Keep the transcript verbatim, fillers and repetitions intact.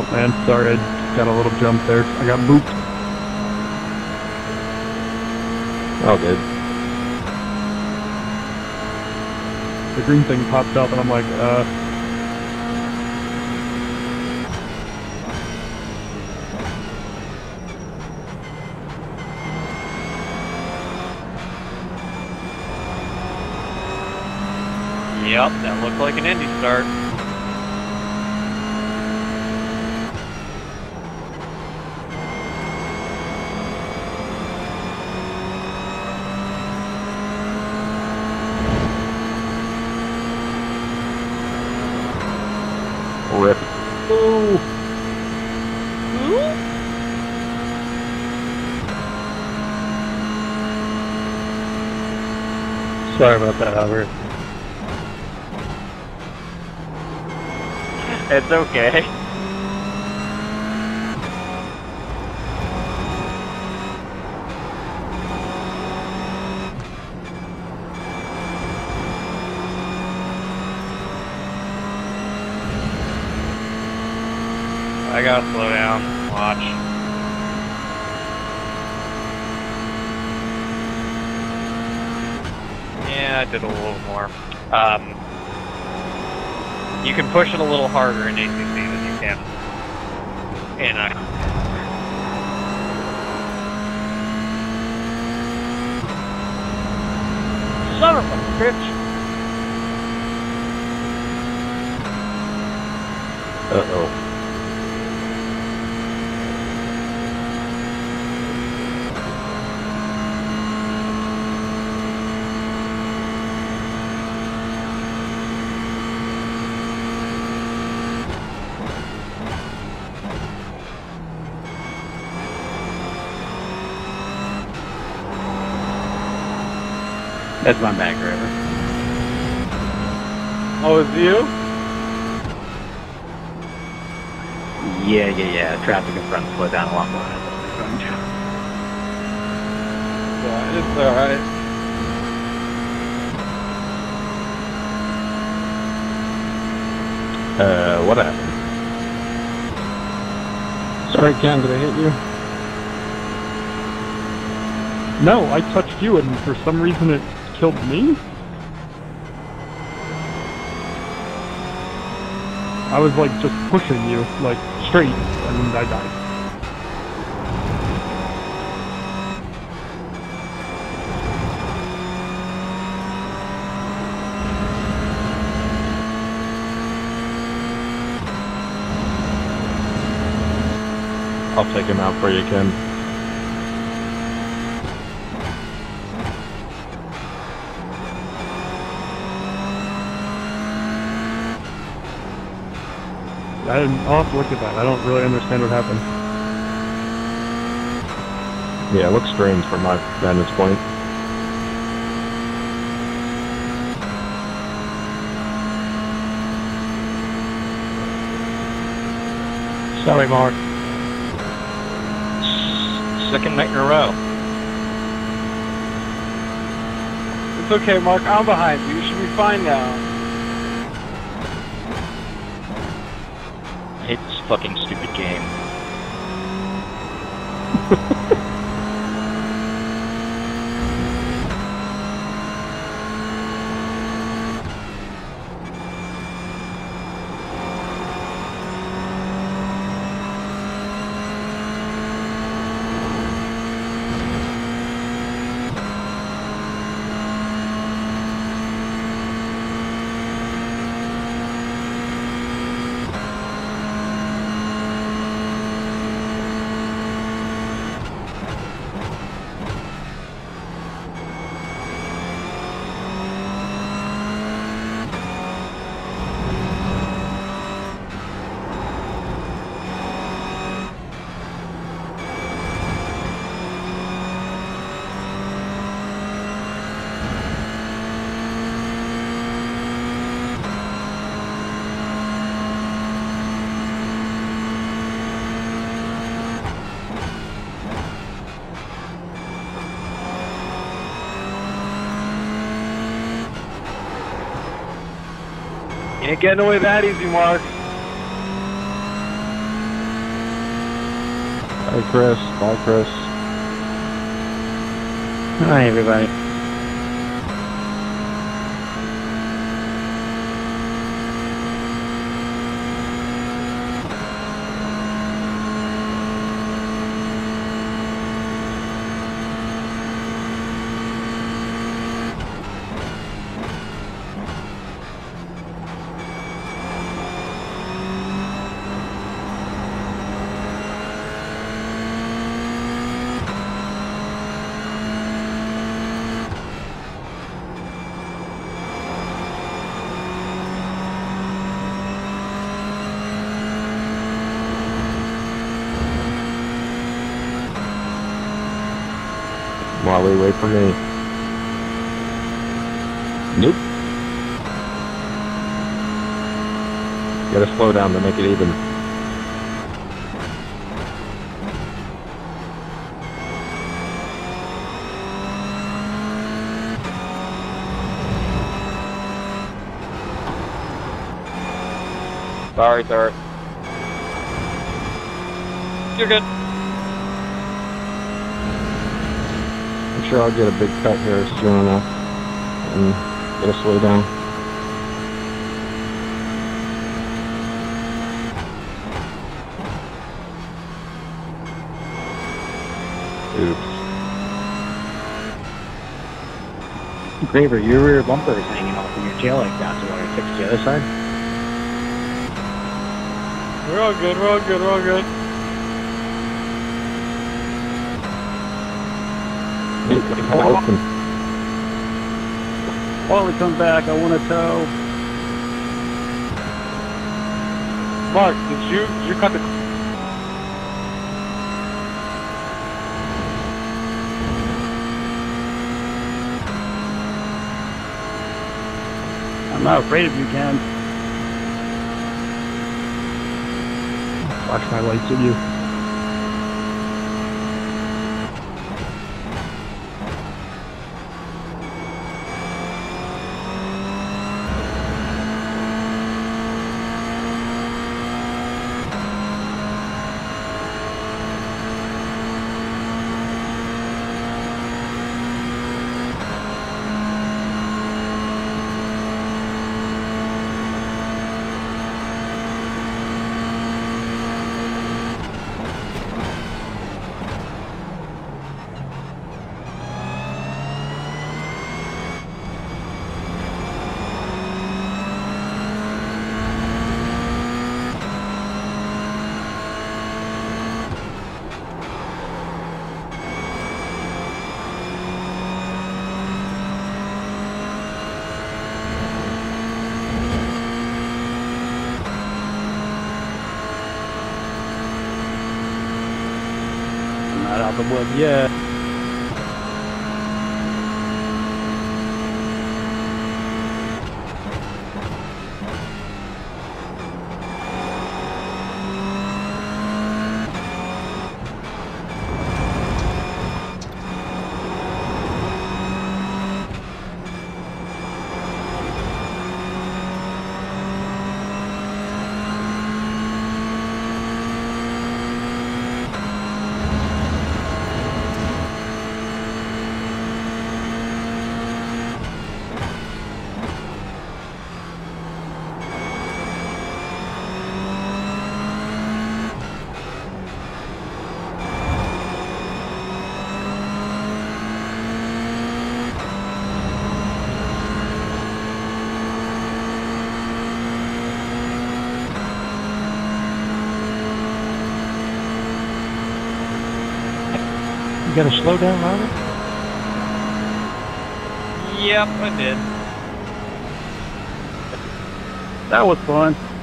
fault, man. Sorry, I got a little jump there. I got booped. Oh, good. The green thing popped up, and I'm like, uh... Yep, that looked like an Indy start. Rip. Ooh! Sorry about that, Albert. It's okay. I gotta slow down. Watch. Yeah, I did a little more. Um, you can push it a little harder in A C C than you can in a... Son of a bitch! Uh-oh. That's my back driver. Oh, it's you? Yeah, yeah, yeah. Traffic in front slowed down a lot more. Yeah, it's alright. Uh, what happened? Sorry, Ken, did I hit you? No, I touched you, and for some reason it killed me? I was, like, just pushing you, like, straight, and I died. I'll take him out for you, Ken. I didn't, I'll have to look at that. I don't really understand what happened. Yeah, it looks strange from my vantage point. Sorry, Mark. Second night in a row. It's okay, Mark. I'm behind you. You should be fine now. I hate this fucking stupid game. You ain't getting away that easy, Mark. Hey, Chris. Bye, Chris. Hi, everybody. Molly, wait for me. Nope. Gotta slow down to make it even. Sorry, sir. You're good. I'm sure I'll get a big cut here soon enough. And gotta slow down. Oops. Graver, your rear bumper is hanging off in your tail like that, so you want to fix the other side? We're all good, we're all good, we're all good. Open. While we come back, I want to tow. Mark, did you, did you cut the... I'm not afraid of you, Ken. Flash my lights at you. Not out the woods yet. You gotta slow down, Robert? Yep, I did. That was fun.